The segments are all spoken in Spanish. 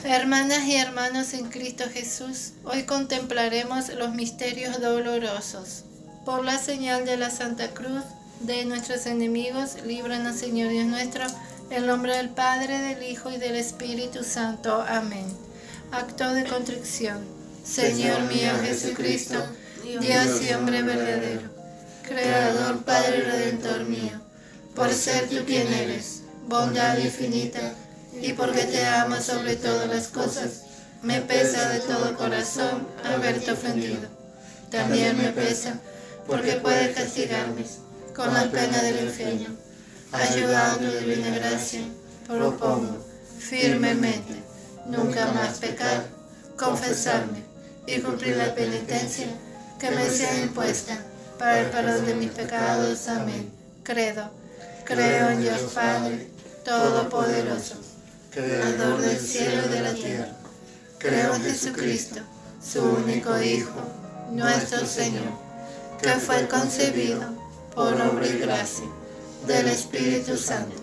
Hermanas y hermanos en Cristo Jesús, hoy contemplaremos los misterios dolorosos. Por la señal de la Santa Cruz de nuestros enemigos, líbranos, Señor Dios nuestro, en nombre del Padre, del Hijo y del Espíritu Santo. Amén. Acto de contrición. Señor mío Jesucristo, Dios y hombre verdadero, Creador, Padre y Redentor mío, por ser tú quien eres, bondad infinita, y porque te amo sobre todas las cosas, me pesa de todo corazón haberte ofendido. También me pesa porque puedes castigarme con la pena del infierno. Ayudando tu divina gracia, propongo firmemente nunca más pecar, confesarme y cumplir la penitencia que me sea impuesta para el perdón de mis pecados. Amén. Credo. Creo en Dios Padre Todopoderoso, Creador del cielo y de la tierra. Creo en Jesucristo, su único Hijo, nuestro Señor, que fue concebido por obra y gracia del Espíritu Santo.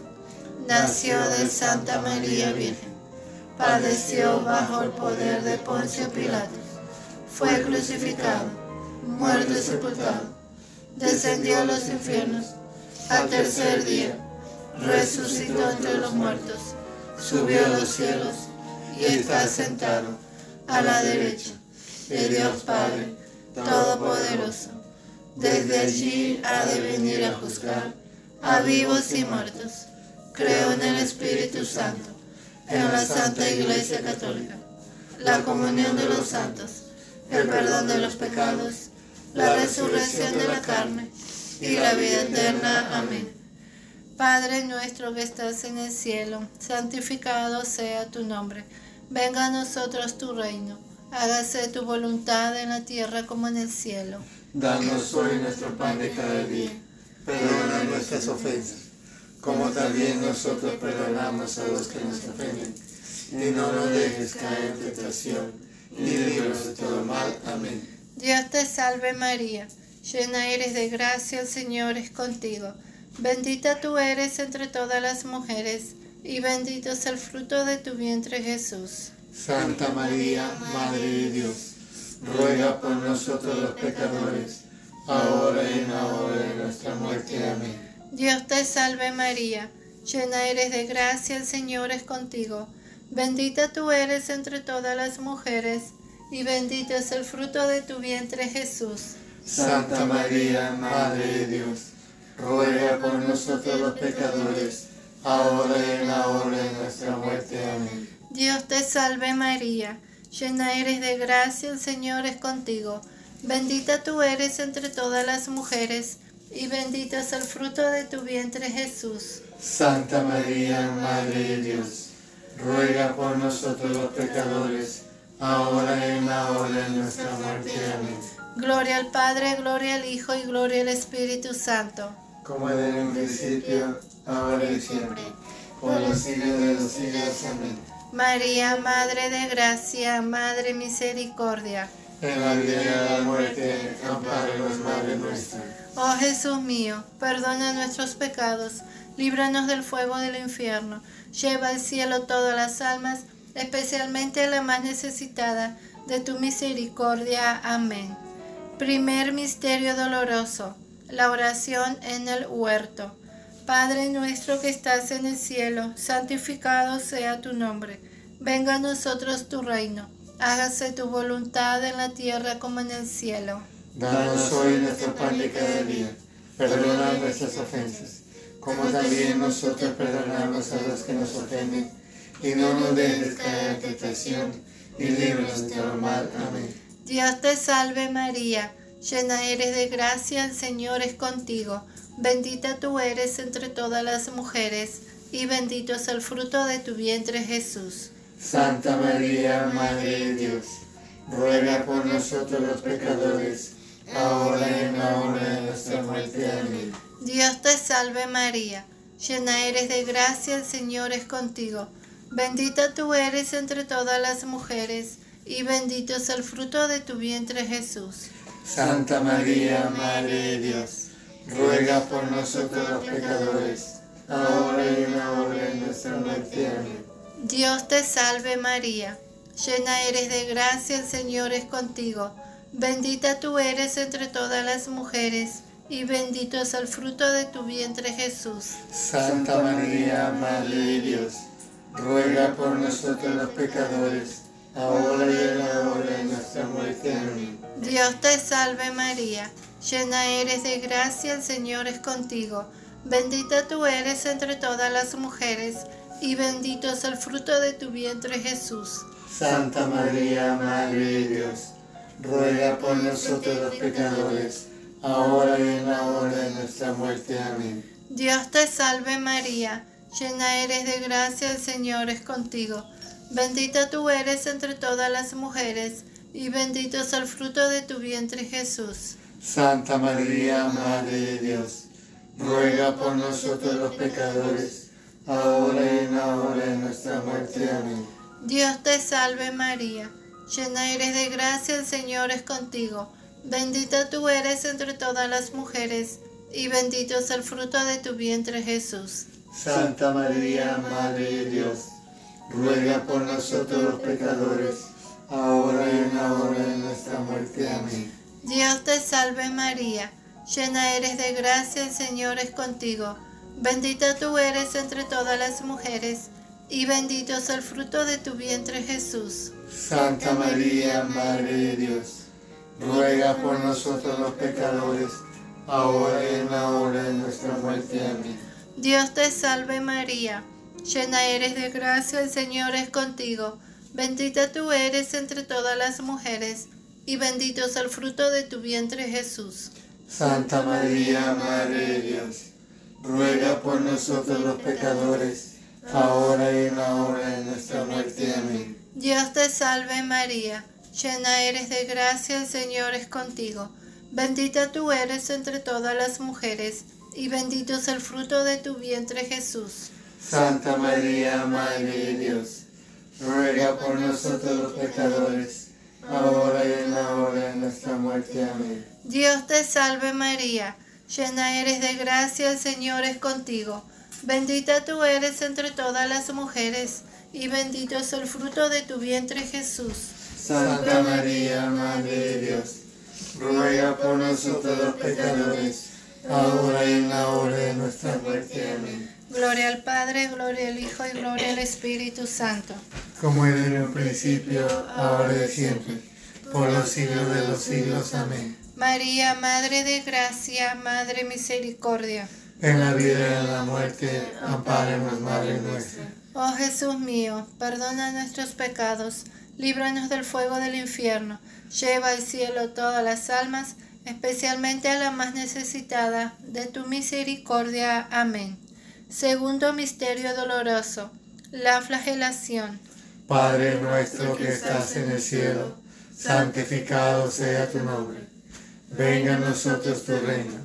Nació de Santa María Virgen, padeció bajo el poder de Poncio Pilato, fue crucificado, muerto y sepultado, descendió a los infiernos, al tercer día resucitó entre los muertos, subió a los cielos y está sentado a la derecha de Dios Padre Todopoderoso. Desde allí ha de venir a juzgar a vivos y muertos. Creo en el Espíritu Santo, en la Santa Iglesia Católica, la comunión de los santos, el perdón de los pecados, la resurrección de la carne y la vida eterna. Amén. Padre nuestro que estás en el cielo, santificado sea tu nombre. Venga a nosotros tu reino. Hágase tu voluntad en la tierra como en el cielo. Danos hoy nuestro pan de cada día. Perdona nuestras ofensas, como también nosotros perdonamos a los que nos ofenden. Y no nos dejes caer en tentación, y líbranos de todo mal. Amén. Dios te salve María, llena eres de gracia, el Señor es contigo. Bendita tú eres entre todas las mujeres, y bendito es el fruto de tu vientre Jesús. Santa María, Madre de Dios, ruega por nosotros los pecadores, ahora y en la hora de nuestra muerte. Amén. Dios te salve María, llena eres de gracia, el Señor es contigo. Bendita tú eres entre todas las mujeres, y bendito es el fruto de tu vientre Jesús. Santa María, Madre de Dios, ruega por nosotros los pecadores, ahora y en la hora de nuestra muerte. Amén. Dios te salve María, llena eres de gracia, el Señor es contigo. Bendita tú eres entre todas las mujeres, y bendito es el fruto de tu vientre Jesús. Santa María, Madre de Dios, ruega por nosotros los pecadores, ahora y en la hora de nuestra muerte. Amén. Gloria al Padre, gloria al Hijo y gloria al Espíritu Santo. Como era en un principio, ahora y siempre, por los siglos de los siglos. Amén. María, Madre de Gracia, Madre Misericordia. En la vida y en la muerte, ampáranos, Madre nuestra. Oh Jesús mío, perdona nuestros pecados, líbranos del fuego del infierno, lleva al cielo todas las almas, especialmente a la más necesitada de tu misericordia. Amén. Primer misterio doloroso, la oración en el huerto. Padre nuestro que estás en el cielo, santificado sea tu nombre. Venga a nosotros tu reino. Hágase tu voluntad en la tierra como en el cielo. Danos hoy nuestro pan de cada día. Perdona nuestras ofensas, como también nosotros perdonamos a los que nos ofenden. Y no nos dejes caer en tentación, y líbranos de todo mal. Amén. Dios te salve María, llena eres de gracia, el Señor es contigo. Bendita tú eres entre todas las mujeres, y bendito es el fruto de tu vientre Jesús. Santa María, Madre de Dios, ruega por nosotros los pecadores, ahora y en la hora de nuestra muerte. Amén. Dios te salve María, llena eres de gracia, el Señor es contigo. Bendita tú eres entre todas las mujeres, y bendito es el fruto de tu vientre Jesús. Santa María, Madre de Dios, ruega por nosotros los pecadores, ahora y en la hora de nuestra muerte. Amén. Dios te salve María, llena eres de gracia, el Señor es contigo. Bendita tú eres entre todas las mujeres, y bendito es el fruto de tu vientre Jesús. Santa María, Madre de Dios, ruega por nosotros los pecadores, ahora y en la hora de nuestra muerte. Amén. Dios te salve María, llena eres de gracia, el Señor es contigo. Bendita tú eres entre todas las mujeres, y bendito es el fruto de tu vientre Jesús. Santa María, Madre de Dios, ruega por nosotros los pecadores, ahora y en la hora de nuestra muerte. Amén. Dios te salve María, llena eres de gracia, el Señor es contigo. Bendita tú eres entre todas las mujeres, y bendito es el fruto de tu vientre Jesús. Santa María, Madre de Dios, ruega por nosotros los pecadores, ahora y en la hora de nuestra muerte. Amén. Dios te salve María, llena eres de gracia, el Señor es contigo. Bendita tú eres entre todas las mujeres, y bendito es el fruto de tu vientre Jesús. Santa María, Madre de Dios, ruega por nosotros los pecadores, ahora y en la hora de nuestra muerte. Amén. Dios te salve María, llena eres de gracia, el Señor es contigo. Bendita tú eres entre todas las mujeres, y bendito es el fruto de tu vientre Jesús. Santa María, Madre de Dios, ruega por nosotros los pecadores, ahora y en la hora de nuestra muerte. Amén. Dios te salve María, llena eres de gracia, el Señor es contigo. Bendita tú eres entre todas las mujeres, y bendito es el fruto de tu vientre Jesús. Santa María, Madre de Dios, ruega por nosotros los pecadores, ahora y en la hora de nuestra muerte. Amén. Dios te salve María, llena eres de gracia, el Señor es contigo. Bendita tú eres entre todas las mujeres, y bendito es el fruto de tu vientre Jesús. Santa María, Madre de Dios, ruega por nosotros los pecadores, ahora y en la hora de nuestra muerte. Amén. Dios te salve María, llena eres de gracia, el Señor es contigo. Bendita tú eres entre todas las mujeres, y bendito es el fruto de tu vientre Jesús. Santa María, Madre de Dios, ruega por nosotros los pecadores, ahora y en la hora de nuestra muerte. Amén. Gloria al Padre, gloria al Hijo y gloria al Espíritu Santo. Como era en un principio, ahora y siempre, por los siglos de los siglos. Amén. María, Madre de Gracia, Madre Misericordia. En la vida y en la muerte, ampáranos, Madre nuestra. Oh Jesús mío, perdona nuestros pecados, líbranos del fuego del infierno, lleva al cielo todas las almas, especialmente a la más necesitada de tu misericordia. Amén. Segundo misterio doloroso, la flagelación. Padre nuestro que estás en el cielo, santificado sea tu nombre. Venga a nosotros tu reino.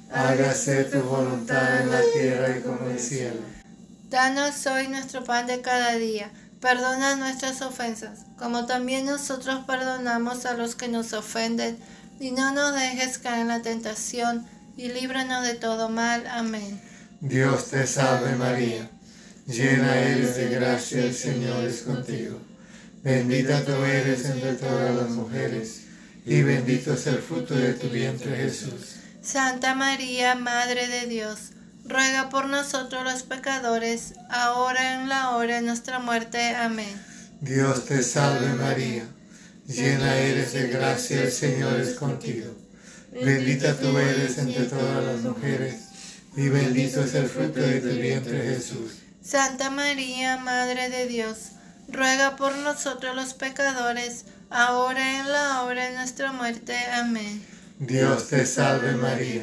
Hágase tu voluntad en la tierra y como en el cielo. Danos hoy nuestro pan de cada día. Perdona nuestras ofensas, como también nosotros perdonamos a los que nos ofenden. Y no nos dejes caer en la tentación, y líbranos de todo mal. Amén. Dios te salve María, llena eres de gracia, el Señor es contigo. Bendita tú eres entre todas las mujeres, y bendito es el fruto de tu vientre Jesús. Santa María, Madre de Dios, ruega por nosotros los pecadores, ahora en la hora de nuestra muerte. Amén. Dios te salve María, llena eres de gracia, el Señor es contigo. Bendita tú eres entre todas las mujeres, y bendito es el fruto de tu vientre Jesús. Santa María, Madre de Dios, ruega por nosotros los pecadores, ahora en la hora de nuestra muerte. Amén. Dios te salve María,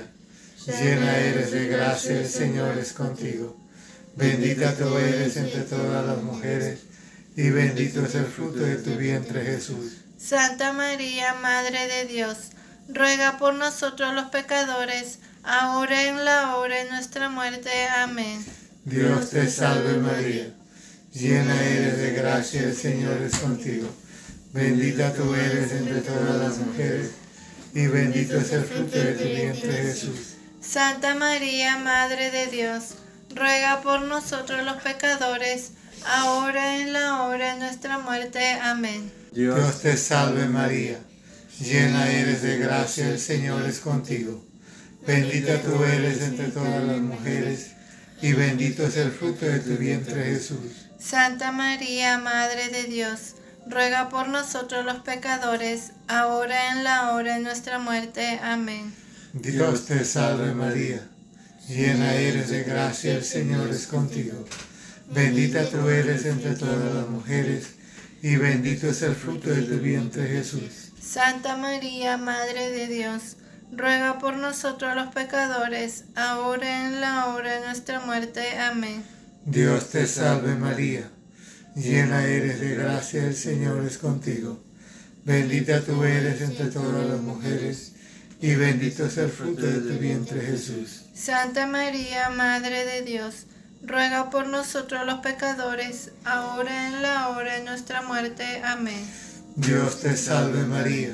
llena eres de gracia, el Señor es contigo. Bendita tú eres entre todas las mujeres, y bendito es el fruto de tu vientre Jesús. Santa María, Madre de Dios, ruega por nosotros los pecadores, ahora en la hora de nuestra muerte. Amén. Dios te salve María, llena eres de gracia, el Señor es contigo. Bendita tú eres entre todas las mujeres, y bendito es el fruto de tu vientre Jesús. Santa María, Madre de Dios, ruega por nosotros los pecadores, ahora y en la hora de nuestra muerte. Amén. Dios te salve María, llena eres de gracia, el Señor es contigo. Bendita tú eres entre todas las mujeres, y bendito es el fruto de tu vientre Jesús. Santa María, Madre de Dios, ruega por nosotros los pecadores, ahora y en la hora de nuestra muerte. Amén. Dios te salve María, llena eres de gracia, el Señor es contigo. Bendita tú eres entre todas las mujeres, y bendito es el fruto de tu vientre Jesús. Santa María, Madre de Dios, ruega por nosotros los pecadores, ahora y en la hora de nuestra muerte. Amén. Dios te salve María, llena eres de gracia, el Señor es contigo. Bendita tú eres entre todas las mujeres, y bendito es el fruto de tu vientre Jesús. Santa María, Madre de Dios, ruega por nosotros los pecadores, ahora y en la hora de nuestra muerte. Amén. Dios te salve María,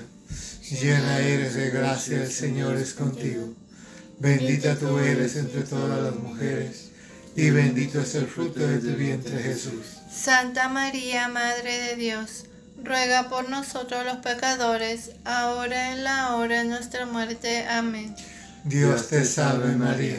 llena eres de gracia, el Señor es contigo. Bendita tú eres entre todas las mujeres, y bendito es el fruto de tu vientre Jesús. Santa María, Madre de Dios, ruega por nosotros los pecadores, ahora y en la hora de nuestra muerte. Amén. Dios te salve María,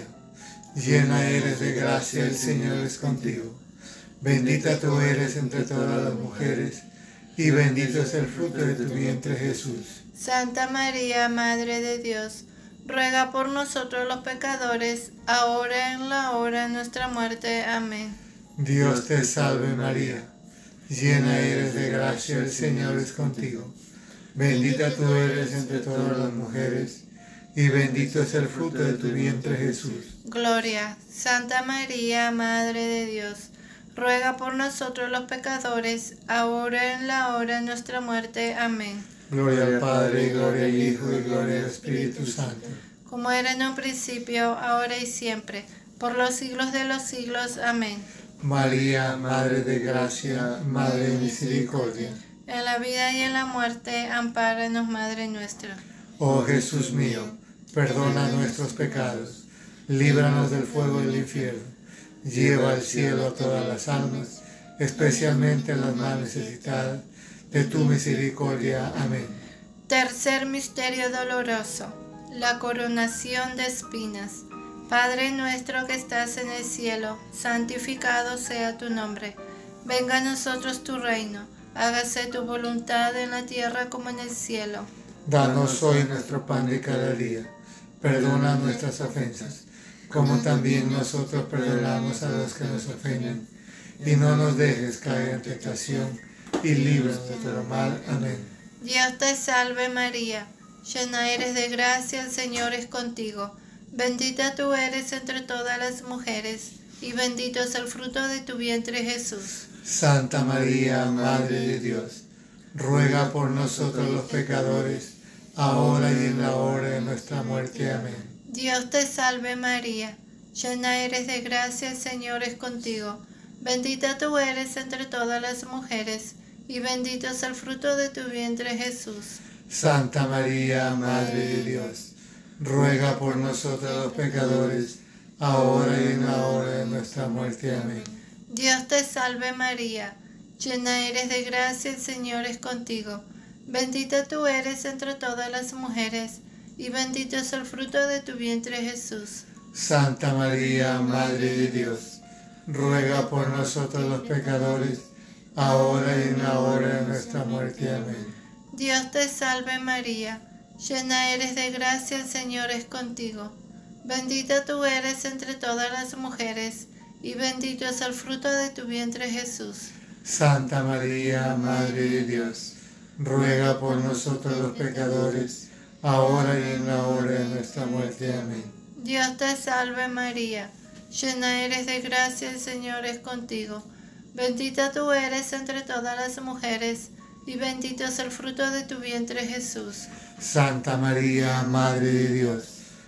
llena eres de gracia, el Señor es contigo. Bendita tú eres entre todas las mujeres, y bendito es el fruto de tu vientre Jesús. Santa María, Madre de Dios, ruega por nosotros los pecadores, ahora y en la hora de nuestra muerte. Amén. Dios te salve María, llena eres de gracia, el Señor es contigo. Bendita tú eres entre todas las mujeres, y bendito es el fruto de tu vientre Jesús. Gloria. Santa María, Madre de Dios, ruega por nosotros los pecadores, ahora y en la hora de nuestra muerte. Amén. Gloria al Padre, y gloria al Hijo, y gloria al Espíritu Santo. Como era en un principio, ahora y siempre, por los siglos de los siglos. Amén. María, Madre de gracia, Madre de misericordia. En la vida y en la muerte, ampáranos, Madre nuestra. Oh Jesús mío, perdona nuestros pecados, líbranos del fuego del infierno, lleva al cielo a todas las almas, especialmente a las más necesitadas de tu misericordia. Amén. Tercer misterio doloroso, la coronación de espinas. Padre nuestro que estás en el cielo, santificado sea tu nombre. Venga a nosotros tu reino, hágase tu voluntad en la tierra como en el cielo. Danos hoy nuestro pan de cada día, perdona nuestras ofensas, como también nosotros perdonamos a los que nos ofenden, y no nos dejes caer en tentación, y líbranos de todo mal. Amén. Dios te salve María, llena eres de gracia, el Señor es contigo. Bendita tú eres entre todas las mujeres, y bendito es el fruto de tu vientre Jesús. Santa María, Madre de Dios, ruega por nosotros los pecadores, ahora y en la hora de nuestra muerte. Amén. Dios te salve María, llena eres de gracia, el Señor es contigo. Bendita tú eres entre todas las mujeres, y bendito es el fruto de tu vientre Jesús. Santa María, Madre de Dios, ruega por nosotros los pecadores, ahora y en la hora de nuestra muerte. Amén. Dios te salve María, llena eres de gracia, el Señor es contigo. Bendita tú eres entre todas las mujeres, y bendito es el fruto de tu vientre Jesús. Santa María, Madre de Dios, ruega por nosotros los pecadores, ahora y en la hora de nuestra muerte. Amén. Dios te salve María, llena eres de gracia, el Señor es contigo. Bendita tú eres entre todas las mujeres, y bendito es el fruto de tu vientre Jesús. Santa María, Madre de Dios, ruega por nosotros los pecadores, ahora y en la hora de nuestra muerte. Amén. Dios te salve María, llena eres de gracia, el Señor es contigo. Bendita tú eres entre todas las mujeres, y bendito es el fruto de tu vientre Jesús. Santa María, Madre de Dios,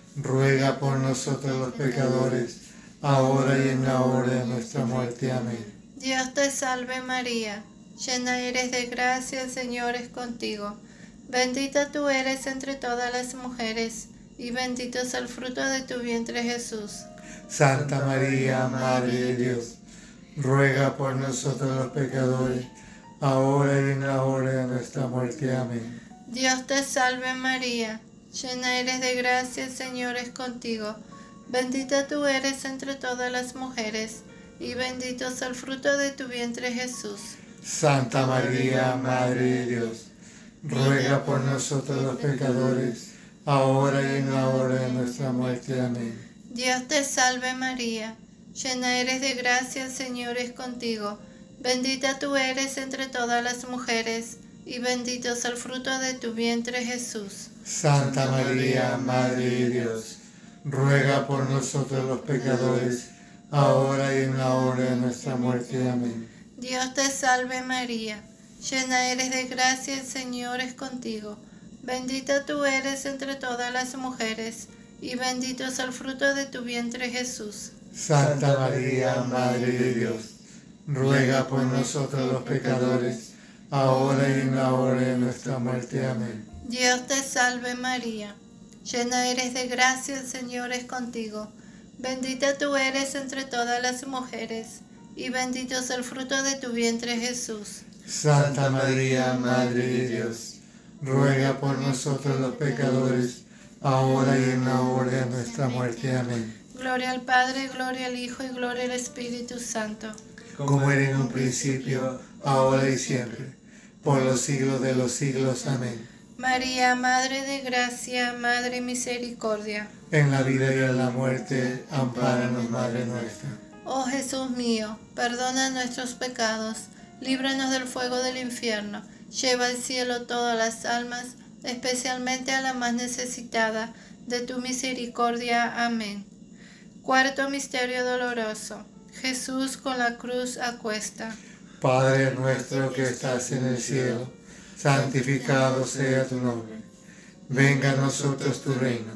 ruega por nosotros los pecadores, ahora y en la hora de nuestra muerte. Amén. Dios te salve María, llena eres de gracia, el Señor es contigo. Bendita tú eres entre todas las mujeres, y bendito es el fruto de tu vientre Jesús. Santa María, Madre de Dios, ruega por nosotros los pecadores, ahora y en la hora de nuestra muerte. Amén. Dios te salve María, llena eres de gracia, el Señor es contigo. Bendita tú eres entre todas las mujeres, y bendito es el fruto de tu vientre Jesús. Santa María, Madre de Dios, ruega por nosotros los pecadores, ahora y en la hora de nuestra muerte. Amén. Dios te salve María, llena eres de gracia, el Señor es contigo. Bendita tú eres entre todas las mujeres, y bendito es el fruto de tu vientre Jesús. Santa María, Madre de Dios, ruega por nosotros los pecadores, ahora y en la hora de nuestra muerte. Amén. Dios te salve María, llena eres de gracia, el Señor es contigo. Bendita tú eres entre todas las mujeres, y bendito es el fruto de tu vientre Jesús. Santa María, Madre de Dios, ruega por nosotros los pecadores, ahora y en la hora de nuestra muerte. Amén. Dios te salve María, llena eres de gracia, el Señor es contigo. Bendita tú eres entre todas las mujeres, y bendito es el fruto de tu vientre Jesús. Santa María, Madre de Dios, ruega por nosotros los pecadores, ahora y en la hora de nuestra muerte. Amén. Gloria al Padre, gloria al Hijo y gloria al Espíritu Santo. Como era en un principio, ahora y siempre, por los siglos de los siglos. Amén. María, Madre de Gracia, Madre de Misericordia. En la vida y en la muerte, ampáranos, Madre nuestra. Oh Jesús mío, perdona nuestros pecados, líbranos del fuego del infierno, lleva al cielo todas las almas, especialmente a la más necesitada de tu misericordia. Amén. Cuarto misterio doloroso. Jesús con la cruz a cuesta. Padre nuestro que estás en el cielo, santificado sea tu nombre. Venga a nosotros tu reino.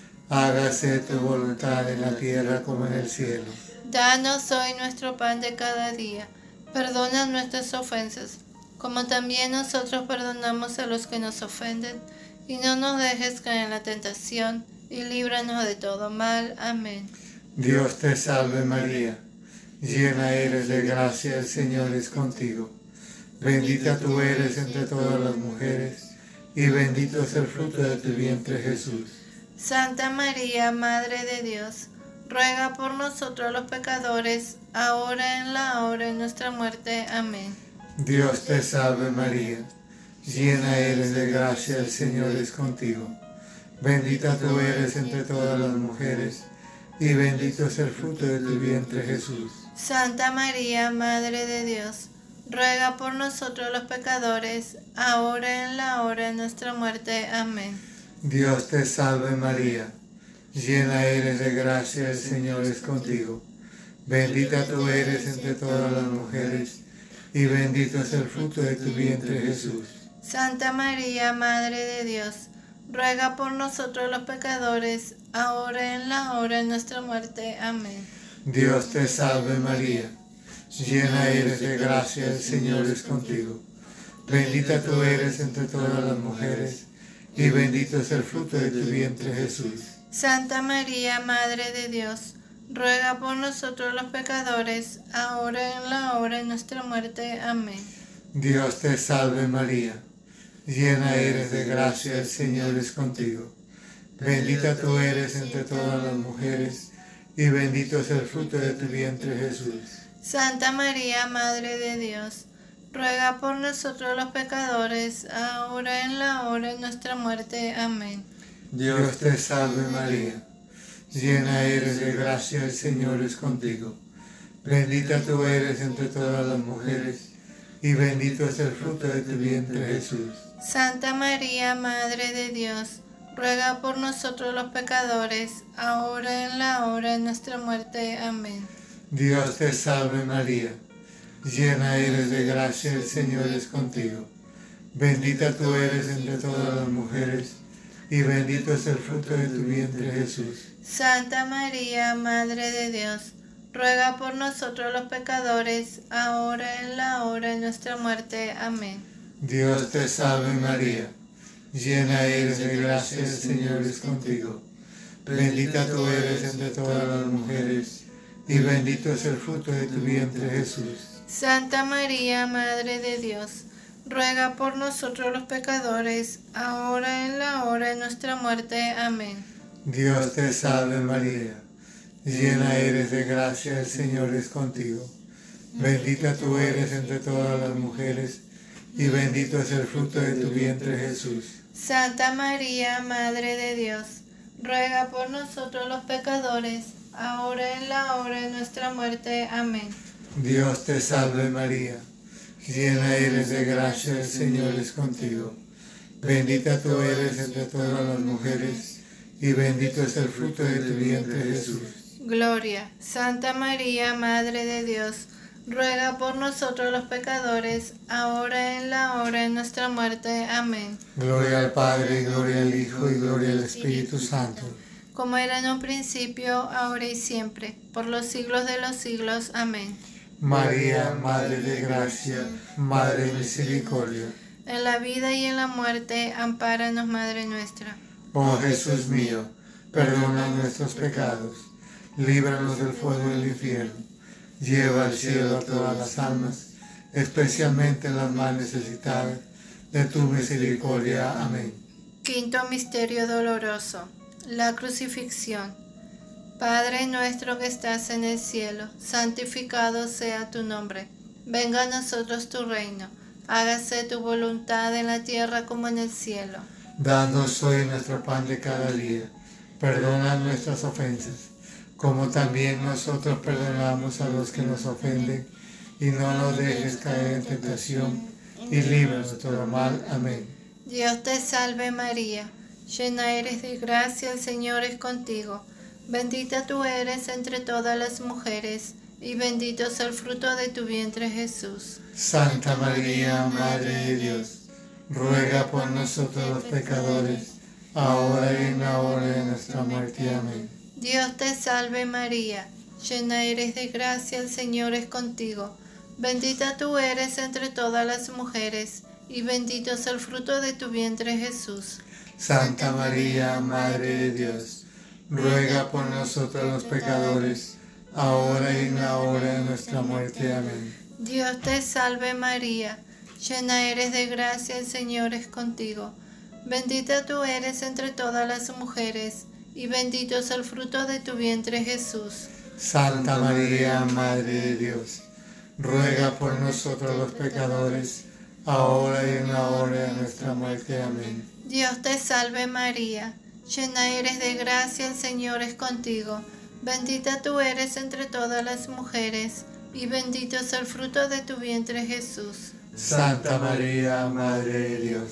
Hágase tu voluntad en la tierra como en el cielo. Danos hoy nuestro pan de cada día. Perdona nuestras ofensas, como también nosotros perdonamos a los que nos ofenden. Y no nos dejes caer en la tentación, y líbranos de todo mal. Amén. Dios te salve María, llena eres de gracia, el Señor es contigo. Bendita tú eres entre todas las mujeres, y bendito es el fruto de tu vientre Jesús. Santa María, Madre de Dios, ruega por nosotros los pecadores, ahora en la hora de nuestra muerte. Amén. Dios te salve María, llena eres de gracia, el Señor es contigo. Bendita tú eres entre todas las mujeres, y bendito es el fruto de tu vientre Jesús. Santa María, Madre de Dios, ruega por nosotros los pecadores, ahora en la hora de nuestra muerte. Amén. Dios te salve María, llena eres de gracia, el Señor es contigo. Bendita tú eres entre todas las mujeres, y bendito es el fruto de tu vientre Jesús. Santa María, Madre de Dios, ruega por nosotros los pecadores, ahora en la hora de nuestra muerte. Amén. Dios te salve María, llena eres de gracia, el Señor es contigo. Bendita tú eres entre todas las mujeres, y bendito es el fruto de tu vientre Jesús. Santa María, Madre de Dios, ruega por nosotros los pecadores, ahora en la hora de nuestra muerte. Amén. Dios te salve María, llena eres de gracia, el Señor es contigo. Bendita tú eres entre todas las mujeres, y bendito es el fruto de tu vientre Jesús. Santa María, Madre de Dios, ruega por nosotros los pecadores, ahora en la hora de nuestra muerte. Amén. Dios te salve María, llena eres de gracia, el Señor es contigo. Bendita tú eres entre todas las mujeres, y bendito es el fruto de tu vientre Jesús. Santa María, Madre de Dios, ruega por nosotros los pecadores, ahora en la hora de nuestra muerte. Amén. Dios te salve María, llena eres de gracia, el Señor es contigo. Bendita tú eres entre todas las mujeres, y bendito es el fruto de tu vientre Jesús. Santa María, Madre de Dios, ruega por nosotros los pecadores, ahora en la hora de nuestra muerte. Amén. Dios te salve María, llena eres de gracia, el Señor es contigo. Bendita tú eres entre todas las mujeres, y bendito es el fruto de tu vientre, Jesús. Santa María, Madre de Dios, ruega por nosotros los pecadores, ahora y en la hora de nuestra muerte. Amén. Dios te salve María, llena eres de gracia, el Señor es contigo. Bendita tú eres entre todas las mujeres, y bendito es el fruto de tu vientre, Jesús. Santa María, Madre de Dios, ruega por nosotros los pecadores, ahora y en la hora de nuestra muerte. Amén. Dios te salve María, llena eres de gracia, el Señor es contigo. Bendita tú eres entre todas las mujeres, y bendito es el fruto de tu vientre, Jesús. Gloria. Santa María, Madre de Dios, ruega por nosotros los pecadores, ahora y en la hora de nuestra muerte. Amén. Gloria al Padre, gloria al Hijo y gloria al Espíritu Santo. Como era en un principio, ahora y siempre, por los siglos de los siglos. Amén. María, Madre de Gracia, Madre de Misericordia. En la vida y en la muerte, ampáranos, Madre nuestra. Oh Jesús mío, perdona nuestros pecados, líbranos del fuego del infierno, lleva al cielo a todas las almas, especialmente las más necesitadas de tu misericordia. Amén. Quinto misterio doloroso, la crucifixión. Padre nuestro que estás en el cielo, santificado sea tu nombre. Venga a nosotros tu reino, hágase tu voluntad en la tierra como en el cielo. Danos hoy nuestro pan de cada día, perdona nuestras ofensas, como también nosotros perdonamos a los que nos ofenden, y no nos dejes caer en tentación, y líbranos de todo mal. Amén. Dios te salve María, llena eres de gracia, el Señor es contigo. Bendita tú eres entre todas las mujeres, y bendito es el fruto de tu vientre, Jesús. Santa María, Madre de Dios, ruega por nosotros los pecadores, ahora y en la hora de nuestra muerte. Amén. Dios te salve María, llena eres de gracia, el Señor es contigo. Bendita tú eres entre todas las mujeres, y bendito es el fruto de tu vientre, Jesús. Santa María, Madre de Dios, ruega por nosotros los pecadores, ahora y en la hora de nuestra muerte. Amén. Dios te salve María, llena eres de gracia, el Señor es contigo. Bendita tú eres entre todas las mujeres, y bendito es el fruto de tu vientre, Jesús. Santa María, Madre de Dios, ruega por nosotros los pecadores, ahora y en la hora de nuestra muerte. Amén. Dios te salve María, llena eres de gracia, el Señor es contigo. Bendita tú eres entre todas las mujeres, y bendito es el fruto de tu vientre, Jesús. Santa María, Madre de Dios,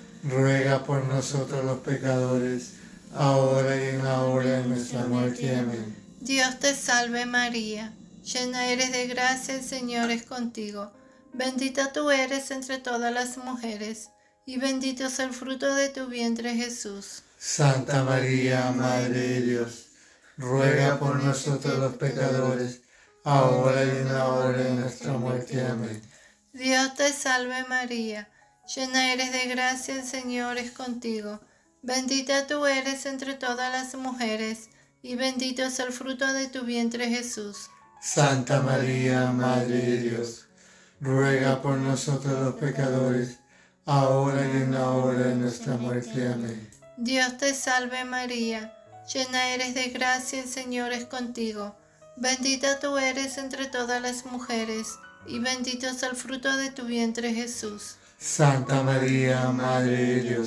ruega por nosotros los pecadores, ahora y en la hora de nuestra muerte. Amén. Dios te salve María, llena eres de gracia, el Señor es contigo. Bendita tú eres entre todas las mujeres, y bendito es el fruto de tu vientre, Jesús. Santa María, Madre de Dios, ruega por nosotros los pecadores, ahora y en la hora de nuestra muerte. Amén. Dios te salve María, llena eres de gracia, el Señor es contigo. Bendita tú eres entre todas las mujeres, y bendito es el fruto de tu vientre, Jesús. Santa María, Madre de Dios, ruega por nosotros los pecadores, ahora y en la hora de nuestra muerte. Amén. Dios te salve María, llena eres de gracia, el Señor es contigo. Bendita tú eres entre todas las mujeres, y bendito es el fruto de tu vientre, Jesús. Santa María, Madre de Dios,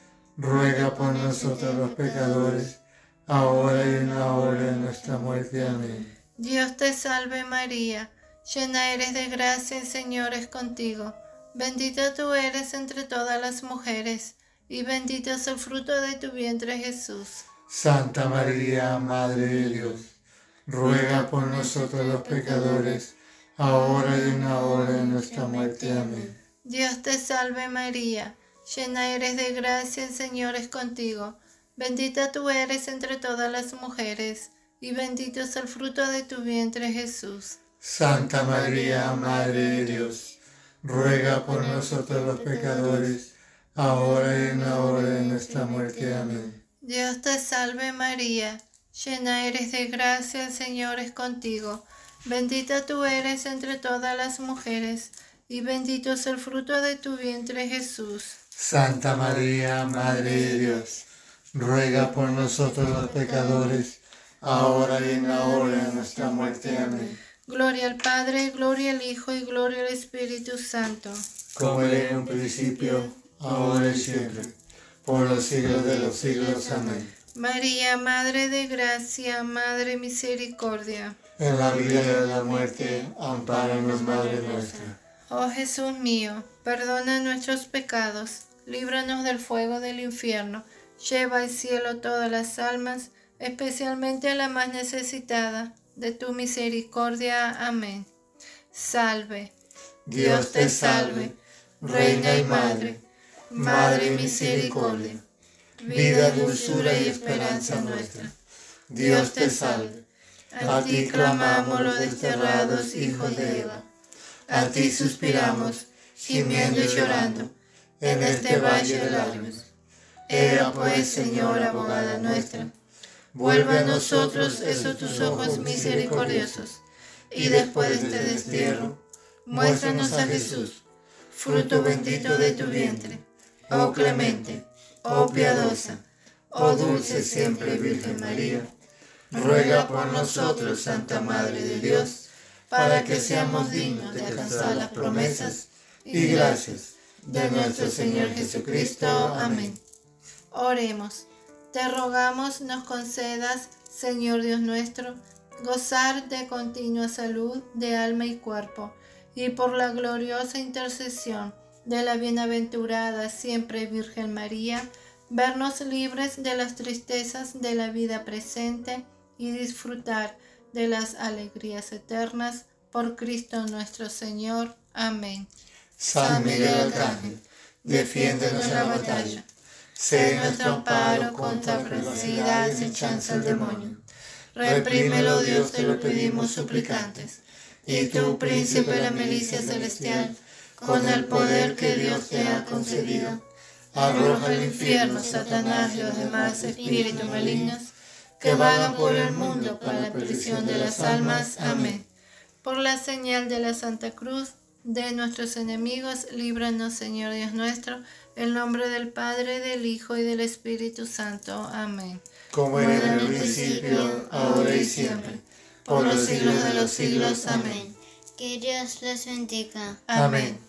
ruega por nosotros los pecadores, ahora y en la hora de nuestra muerte. Amén. Dios te salve María, llena eres de gracia, el Señor es contigo. Bendita tú eres entre todas las mujeres, y bendito es el fruto de tu vientre, Jesús. Santa María, Madre de Dios, ruega por nosotros los pecadores, ahora y en la hora de nuestra muerte. Amén. Dios te salve María, llena eres de gracia, el Señor es contigo. Bendita tú eres entre todas las mujeres, y bendito es el fruto de tu vientre, Jesús. Santa María, Madre de Dios, ruega por nosotros los pecadores, ahora y en la hora de nuestra muerte. Amén. Dios te salve María, llena eres de gracia, el Señor es contigo. Bendita tú eres entre todas las mujeres, y bendito es el fruto de tu vientre Jesús. Santa María, Madre de Dios, ruega por nosotros los pecadores, ahora y en la hora de nuestra muerte. Amén. Gloria al Padre, gloria al Hijo y gloria al Espíritu Santo. Como era en un principio, ahora y siempre, por los siglos de los siglos. Amén. María, Madre de Gracia, Madre de Misericordia. En la vida y en la muerte, ampáranos, Madre nuestra. Oh Jesús mío, perdona nuestros pecados, líbranos del fuego del infierno, lleva al cielo todas las almas, especialmente a la más necesitada de tu misericordia. Amén. Salve, Dios te salve, Reina y Madre, Madre y misericordia, vida, dulzura y esperanza nuestra. Dios te salve. A ti clamamos los desterrados hijos de Eva. A ti suspiramos, gimiendo y llorando, en este valle de lágrimas. Ea pues, Señora, abogada nuestra, vuelve a nosotros esos tus ojos misericordiosos, y después de este destierro, muéstranos a Jesús, fruto bendito de tu vientre. Oh clemente, oh piadosa, oh dulce siempre Virgen María, ruega por nosotros, Santa Madre de Dios, para que seamos dignos de alcanzar las promesas y gracias de nuestro Señor Jesucristo. Amén. Oremos. Te rogamos nos concedas, Señor Dios nuestro, gozar de continua salud de alma y cuerpo, y por la gloriosa intercesión de la bienaventurada siempre Virgen María, vernos libres de las tristezas de la vida presente y disfrutar de las alegrías eternas, por Cristo nuestro Señor. Amén. San Miguel Arcángel, defiéndenos en la batalla. Sé nuestro amparo contra perversidad y acechanza del demonio. Reprímelo, Dios, te lo pedimos suplicantes. Y tú, príncipe de la milicia celestial, con el poder que Dios te ha concedido, arroja al infierno, Satanás, y los demás espíritus malignos que vagan por el mundo para la perdición de las almas. Amén. Por la señal de la Santa Cruz de nuestros enemigos, líbranos, Señor Dios nuestro, en nombre del Padre, del Hijo y del Espíritu Santo. Amén. Como era en el principio, ahora y siempre, por los siglos de los siglos. Amén. Que Dios los bendiga. Amén.